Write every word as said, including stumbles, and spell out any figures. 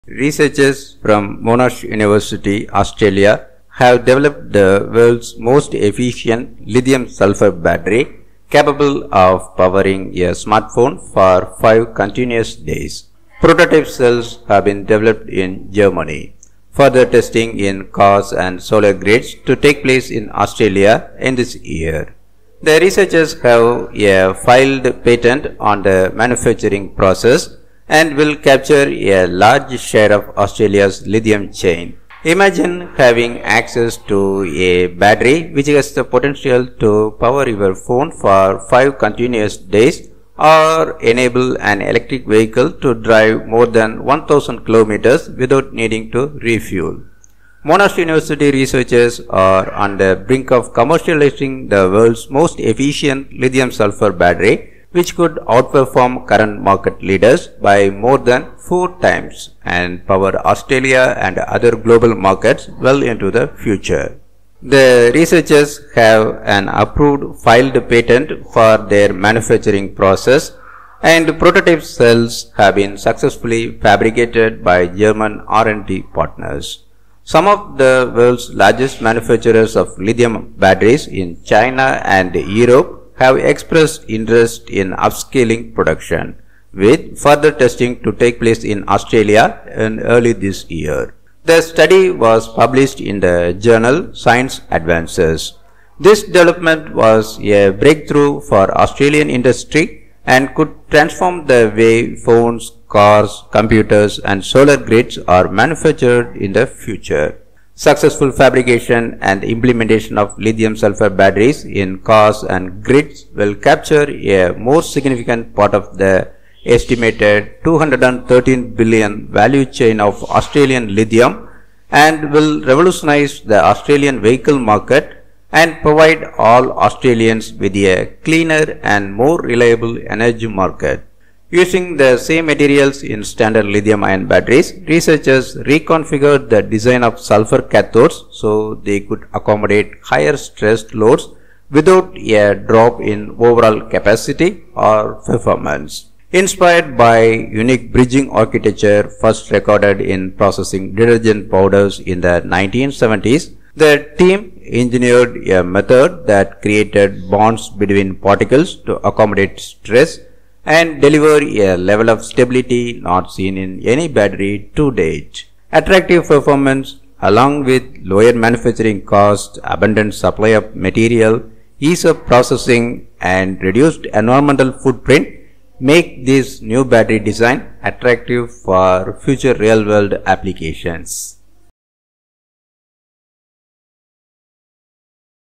Researchers from Monash University, Australia have developed the world's most efficient lithium-sulphur battery capable of powering a smartphone for five continuous days. Prototype cells have been developed in Germany. Further testing in cars and solar grids to take place in Australia in this year. The researchers have a filed patent on the manufacturing process and will capture a large share of Australia's lithium chain. Imagine having access to a battery which has the potential to power your phone for five continuous days or enable an electric vehicle to drive more than one thousand kilometers without needing to refuel. Monash University researchers are on the brink of commercializing the world's most efficient lithium-sulphur battery, which could outperform current market leaders by more than four times and power Australia and other global markets well into the future. The researchers have an approved filed patent for their manufacturing process, and prototype cells have been successfully fabricated by German R and D partners. Some of the world's largest manufacturers of lithium batteries in China and Europe have expressed interest in upscaling production, with further testing to take place in Australia in early this year. The study was published in the journal Science Advances. This development was a breakthrough for Australian industry and could transform the way phones, cars, computers and solar grids are manufactured in the future. Successful fabrication and implementation of lithium-sulphur batteries in cars and grids will capture a more significant part of the estimated two hundred thirteen billion value chain of Australian lithium and will revolutionize the Australian vehicle market and provide all Australians with a cleaner and more reliable energy market. Using the same materials in standard lithium-ion batteries, researchers reconfigured the design of sulfur cathodes so they could accommodate higher stress loads without a drop in overall capacity or performance. Inspired by unique bridging architecture first recorded in processing detergent powders in the nineteen seventies, the team engineered a method that created bonds between particles to accommodate stress and deliver a level of stability not seen in any battery to date. Attractive performance along with lower manufacturing cost, abundant supply of material, ease of processing and reduced environmental footprint make this new battery design attractive for future real-world applications.